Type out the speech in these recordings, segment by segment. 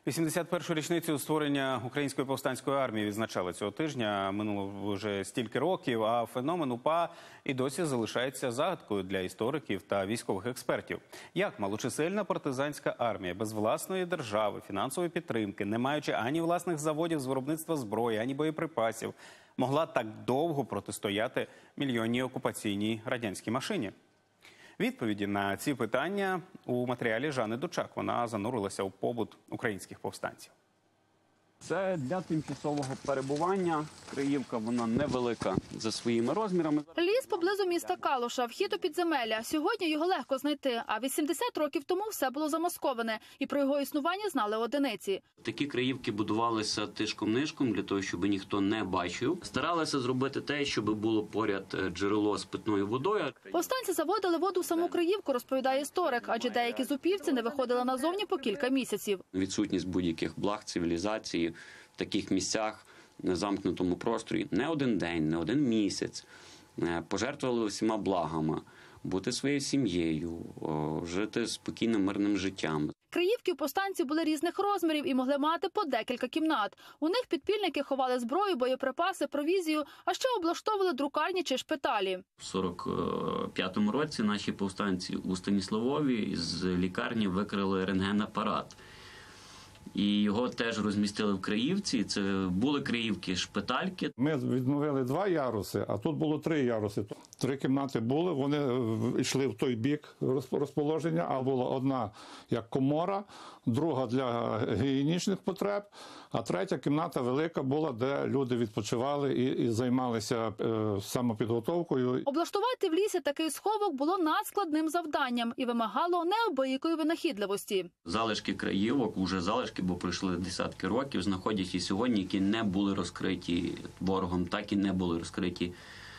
81-ю річницю створення Української повстанської армії відзначали цього тижня. Минуло вже стільки років, а феномен УПА і досі залишається загадкою для істориків та військових експертів. Як малочисельна партизанська армія без власної держави, фінансової підтримки, не маючи ані власних заводів з виробництва зброї, ані боєприпасів, могла так довго протистояти мільйонній окупаційній радянській машині? Відповіді на ці питання у матеріалі Жанни Дучак. Вона занурилася у побут українських повстанців. Це для тимчасового перебування. Криївка, вона невелика за своїми розмірами. Ліс поблизу міста Калуша, вхід у підземелля. Сьогодні його легко знайти, а 80 років тому все було замасковане, і про його існування знали одиниці. Такі криївки будувалися тишком-нишком, для того, щоб ніхто не бачив. Старалися зробити те, щоб було поряд джерело з питною водою. Повстанці заводили воду в саму Криївку, розповідає історик, адже деякі зупівці не виходили назовні по кілька місяців. Відсутність будь-яких благ цивілізації в таких місцях, на замкнутому просторі, не один день, не один місяць, пожертвували всіма благами, бути своєю сім'єю, жити спокійним, мирним життям. Криївки у повстанців були різних розмірів і могли мати по декілька кімнат. У них підпільники ховали зброю, боєприпаси, провізію, а ще облаштовували друкарні чи шпиталі. У 45-му році наші повстанці у Станіславові з лікарні викрили рентген-апарат. І його теж розмістили в Криївці. Це були Криївки-шпитальки. Ми відновили 2 яруси, а тут було 3 яруси. 3 кімнати були, вони йшли в той бік розположення, а була одна як комора, друга для гігієнічних потреб, а третя кімната велика була, де люди відпочивали і займалися самопідготовкою. Облаштувати в лісі такий сховок було надскладним завданням і вимагало неабиякої винахідливості. Залишки криївок, уже залишки, бо пройшли десятки років, знаходяться і сьогодні, які не були розкриті ворогом, так і не були розкриті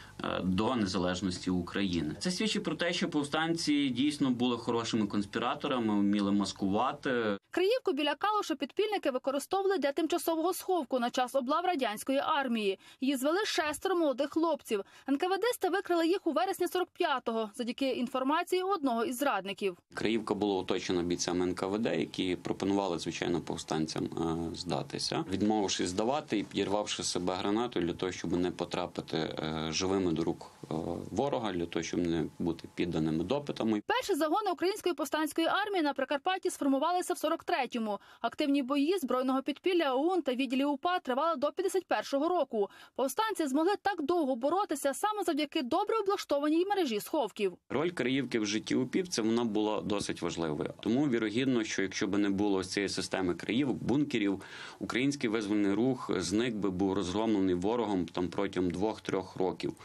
до незалежності України. Це свідчить про те, що повстанці дійсно були хорошими конспіраторами, вміли маскувати. Криївку біля Калуша підпільники використовували для тимчасового сховку на час облав радянської армії. Її звели 6 молодих хлопців. НКВД-сти викрили їх у вересні 45-го, завдяки інформації одного із зрадників. Криївка була оточена бійцями НКВД, які пропонували, звичайно, повстанцям здатися. Відмовившись здавати і підірвавши себе гранатою для того, щоб не потрапити живими до рук ворога, для того, щоб не бути підданими допитами. Перші загони Української повстанської армії на Прикарпатті сформувалися в 43-му. Активні бої збройного підпілля ОУН та відділів УПА тривали до 51-го року. Повстанці змогли так довго боротися саме завдяки добре облаштованій мережі сховків. Роль Криївки в житті упівця, вона була досить важливою. Тому вірогідно, що якщо б не було цієї системи криївок, бункерів, український визвольний рух зник би, був розгромлений ворогом там протягом 2-3 років.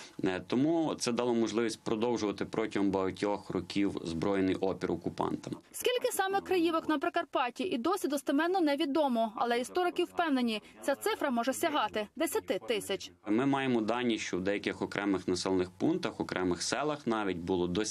Тому це дало можливість продовжувати протягом багатьох років збройний опір окупантам. Скільки саме криївок на Прикарпатті і досі достеменно невідомо, але історики впевнені, ця цифра може сягати 10 тисяч. Ми маємо дані, що в деяких окремих населених пунктах, окремих селах навіть було до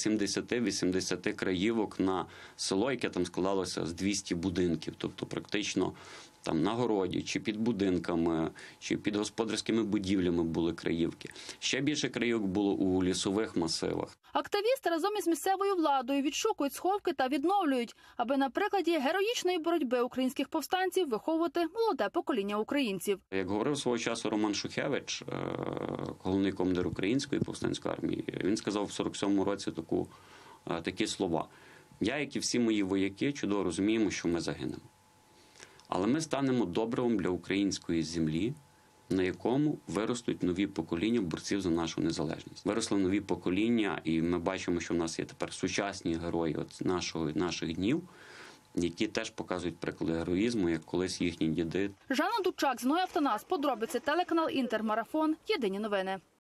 70-80 криївок на село, яке там складалося з 200 будинків, тобто практично там на городі, чи під будинками, чи під господарськими будівлями були криївки. Ще більше криївок було у лісових масивах. Активісти разом із місцевою владою відшукують сховки та відновлюють, аби на прикладі героїчної боротьби українських повстанців виховувати молоде покоління українців. Як говорив свого часу Роман Шухевич, головний командир Української повстанської армії, він сказав в 47-му році такі слова: «Я, як і всі мої вояки, чудово розуміємо, що ми загинемо. Але ми станемо добривом для української землі, на якому виростуть нові покоління борців за нашу незалежність. Виросли нові покоління, і ми бачимо, що в нас є тепер сучасні герої наших днів, які теж показують приклади героїзму, як колись їхні діди». Жанна Дучак, Зной Автонас, подробиці, телеканал Інтер, Марафон, Єдині новини.